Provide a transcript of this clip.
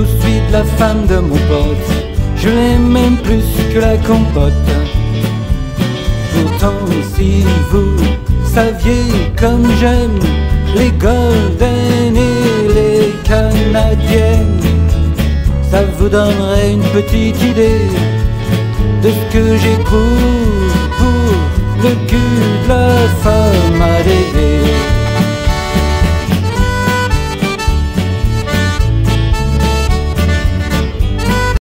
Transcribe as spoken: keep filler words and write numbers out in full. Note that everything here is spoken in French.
tout de suite la femme de mon pote. Je l'aime même plus que la compote. Pourtant si vous saviez comme j'aime les golden et les canadiennes, ça vous donnerait une petite idée de ce que j'éprouve